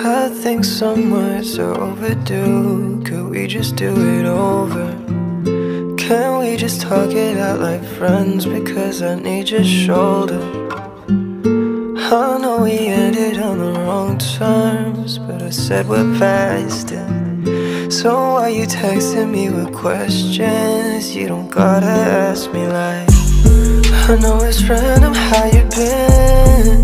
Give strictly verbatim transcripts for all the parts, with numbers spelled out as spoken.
I think some words are overdue. Could we just do it over? Can we just talk it out like friends? Because I need your shoulder. I know we ended on the wrong terms, but I said we're past it. So why you texting me with questions? You don't gotta ask me like, I know it's random how you been.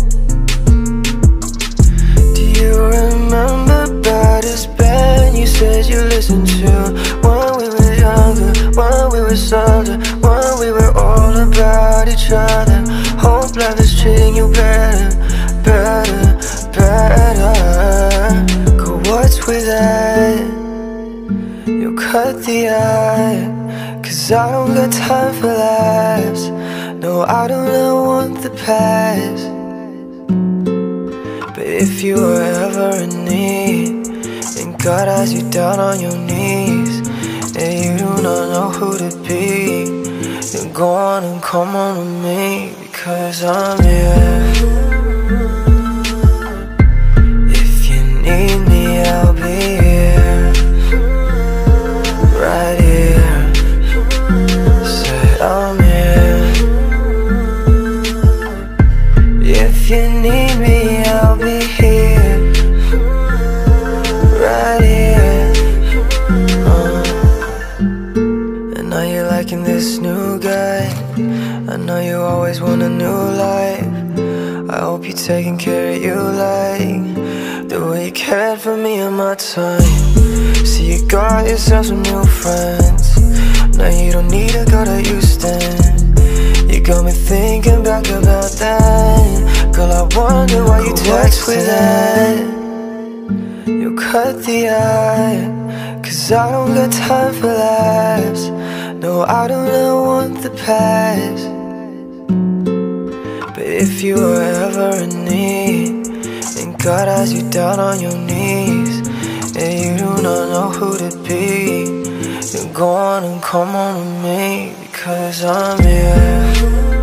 Do you remember about this band you said you listened to when we were younger, when we were older, when we were all about each other? Hope life is treating you better, better, better. Go, what's with that? You cut the eye, cause I don't got time for laughs. No, I do not want the past. But if you were ever in need, and God has you down on your knees, and you do not know who to be, then go on and come on with me, because I'm here. If you need me, I'll be here, right here. Said I'm here. If you need me, I'll be here, right here. uh. And now you're liking this new guy. I know you always want a new life. I hope you're taking care of you like the way you cared for me in my time. See, you got yourself some new friends. Now you don't need to go to Houston. You got me thinking back about that. Girl, I wonder why you text with that. You cut the eye, cause I don't got time for laughs. No, I do not want the past. But if you were ever in need, and God has you down on your knees, and you do not know who to be, then go on and come on with me, because I'm here.